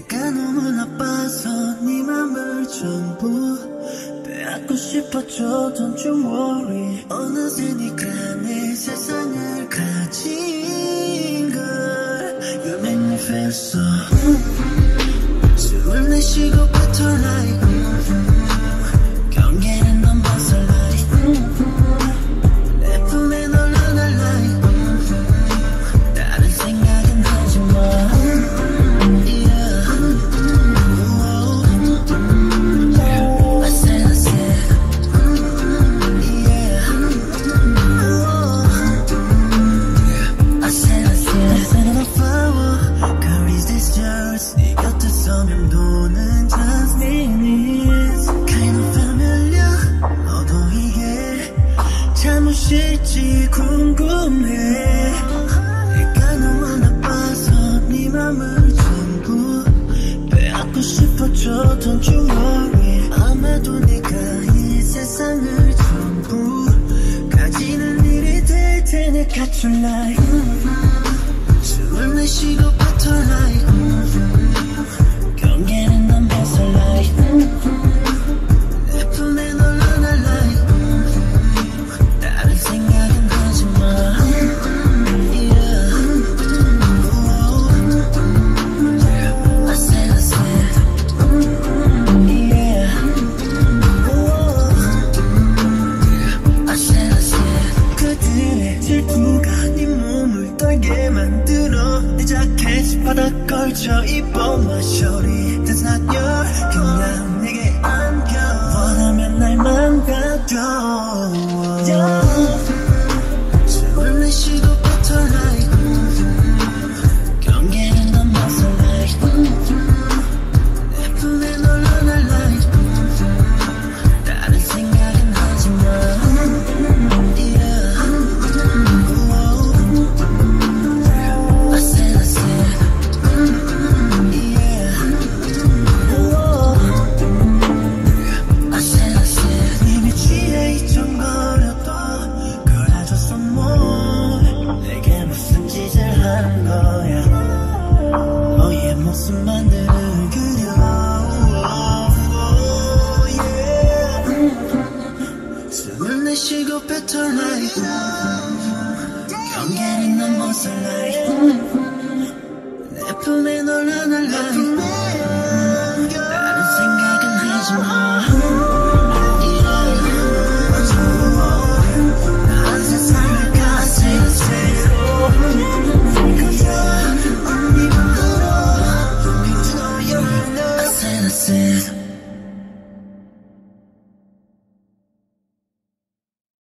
내가 너무 나빠서 네 맘을 전부 빼앗고 싶어져. Don't you worry. 어느새 네가 내 세상을 가진 걸 You make me feel so 숨을 내쉬고 battle like 경계는 넘어서 like 내 품에 널 안아 like 다른 생각은 하지마. 네 곁에서 맴도는 just minutes Kind of familiar 너도 이게 잘못일지 궁금해. 내가 너무 나빠서 네 맘을 전부 빼앗고 싶어져. Don't you worry. 아마도 네가 이 세상을 전부 가지는 일이 될 테니 Got you like 숨을 내쉬고 battle like 경계는 넘어서 like 내 품에 널 안아 like 다른 생각은 하지마. I said yeah. I said 그들의 질투가 네 몸을 떨게 만들어. 내 자켓 바닥 걸쳐 입어 my shorty That's not your 그냥 내게 안겨. 원하면 날 망가져. 숨을 내쉬고 battle like 경계는 넘어서 like 내 품에 널 안아 like 다른 생각은 하지마. 너의 모습만으로 그려 숨을 내쉬고 battle like 경계는 넘어서 like 내 품에 널 안아 like